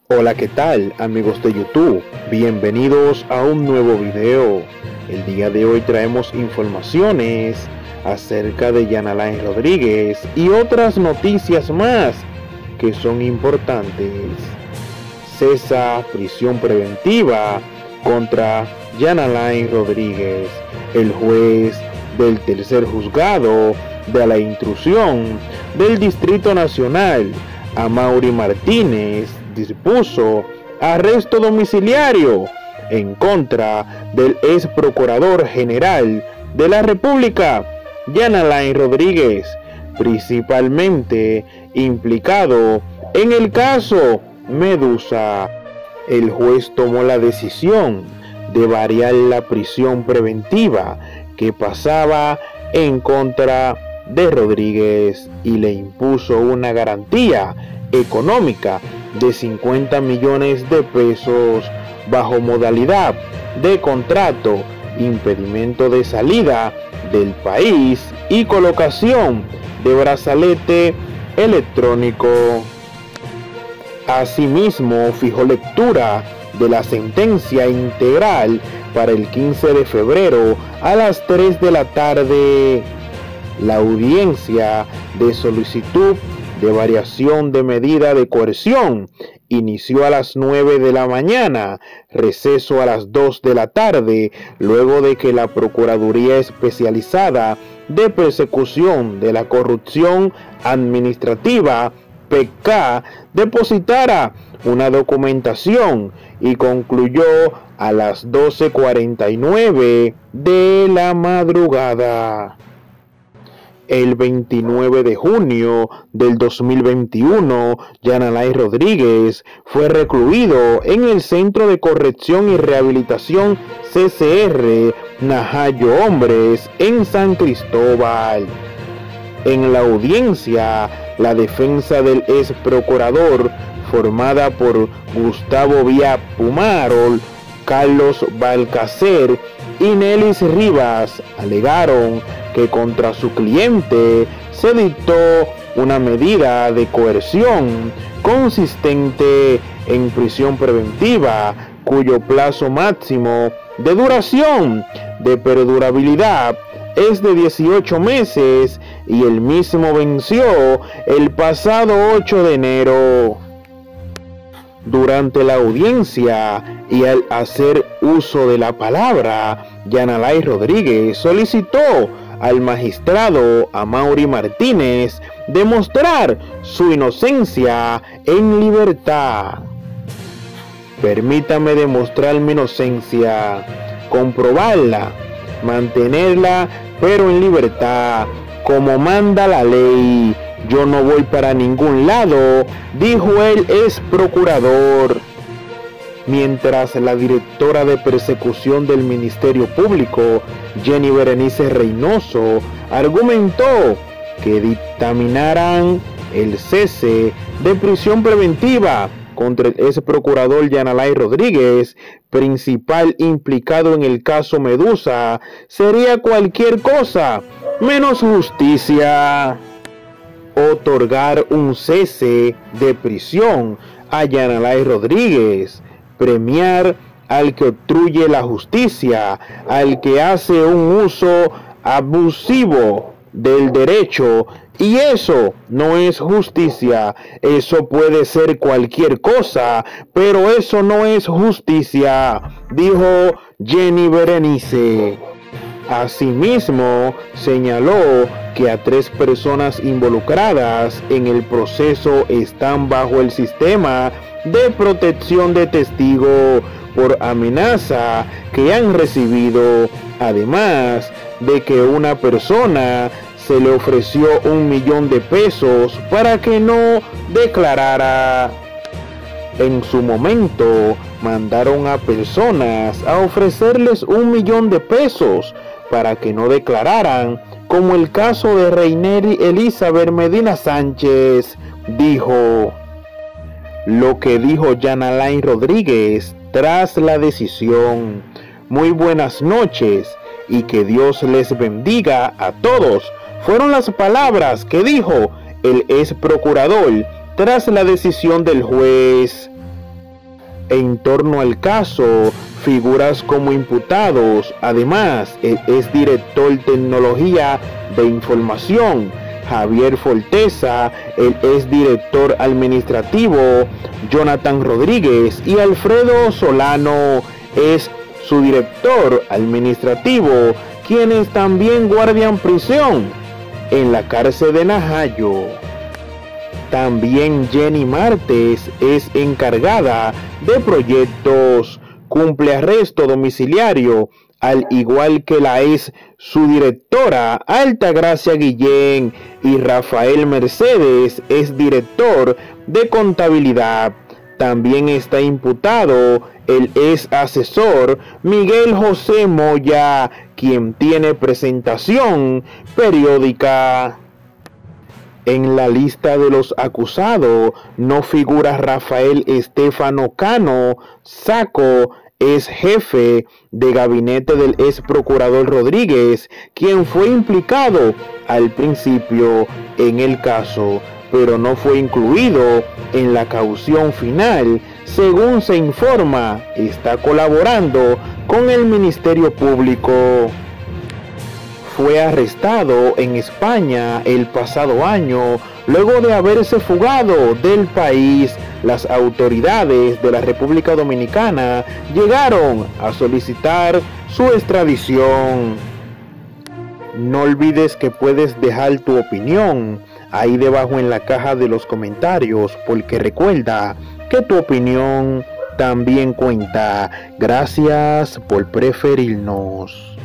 Hola, ¿qué tal amigos de YouTube? Bienvenidos a un nuevo video. El día de hoy traemos informaciones acerca de Yanalain Rodríguez y otras noticias más que son importantes. Cesa prisión preventiva contra Yanalain Rodríguez. El juez del tercer juzgado de la intrusión del Distrito Nacional, Amaury Martínez, dispuso arresto domiciliario en contra del ex procurador general de la República, Yanalain Rodríguez, principalmente implicado en el caso Medusa. El juez tomó la decisión de variar la prisión preventiva que pasaba en contra de Rodríguez y le impuso una garantía económica de 50 millones de pesos bajo modalidad de contrato, impedimento de salida del país y colocación de brazalete electrónico. Asimismo, fijó lectura de la sentencia integral para el 15 de febrero a las 3 de la tarde. La audiencia de solicitud de variación de medida de coerción inició a las 9 de la mañana, receso a las 2 de la tarde, luego de que la Procuraduría Especializada de Persecución de la Corrupción Administrativa, PECA, depositara una documentación y concluyó a las 12:49 de la madrugada. El 29 de junio del 2021, Yanalain Rodríguez fue recluido en el Centro de Corrección y Rehabilitación CCR Najayo Hombres en San Cristóbal. En la audiencia, la defensa del ex procurador, formada por Gustavo Vía Pumarol, Carlos Balcacer y Nelis Rivas, alegaron que contra su cliente se dictó una medida de coerción consistente en prisión preventiva, cuyo plazo máximo de duración de perdurabilidad es de 18 meses y el mismo venció el pasado 8 de enero. Durante la audiencia y al hacer uso de la palabra, Yanalain Rodríguez solicitó al magistrado Amaury Martínez demostrar su inocencia en libertad. Permítame demostrar mi inocencia, comprobarla, mantenerla, pero en libertad, como manda la ley. Yo no voy para ningún lado, dijo el ex procurador. Mientras la directora de persecución del Ministerio Público, Jenny Berenice Reynoso, argumentó que dictaminarán el cese de prisión preventiva contra el ex procurador Yanalain Rodríguez, principal implicado en el caso Medusa, sería cualquier cosa menos justicia. Otorgar un cese de prisión a Yanalain Rodríguez, premiar al que obstruye la justicia, al que hace un uso abusivo del derecho, y eso no es justicia. Eso puede ser cualquier cosa, pero eso no es justicia, dijo Jenny Berenice. Asimismo, señaló que a 3 personas involucradas en el proceso están bajo el sistema de protección de testigo por amenaza que han recibido, además de que una persona se le ofreció 1 millón de pesos para que no declarara. En su momento, mandaron a personas a ofrecerles 1 millón de pesos para que no declararan, como el caso de Reineri Elizabeth Medina Sánchez, dijo. Lo que dijo Yanalain Rodríguez tras la decisión: muy buenas noches y que Dios les bendiga a todos, fueron las palabras que dijo el ex procurador tras la decisión del juez. en torno al caso figuras como imputados. Además, el exdirector tecnología de información Javier Forteza, el exdirector administrativo Jonathan Rodríguez y Alfredo Solano es su director administrativo, quienes también guardan prisión en la cárcel de Najayo. También Jenny Martes es encargada de proyectos, cumple arresto domiciliario, al igual que la ex su directora Altagracia Guillén y Rafael Mercedes es director de contabilidad. También está imputado el ex asesor Miguel José Moya, quien tiene presentación periódica. En la lista de los acusados no figura Rafael Estefano Cano Saco, es jefe de gabinete del ex procurador Rodríguez, quien fue implicado al principio en el caso, pero no fue incluido en la caución final. Según se informa, está colaborando con el Ministerio Público. Fue arrestado en España el pasado año, luego de haberse fugado del país. Las autoridades de la República Dominicana llegaron a solicitar su extradición. No olvides que puedes dejar tu opinión ahí debajo en la caja de los comentarios, porque recuerda que tu opinión también cuenta. Gracias por preferirnos.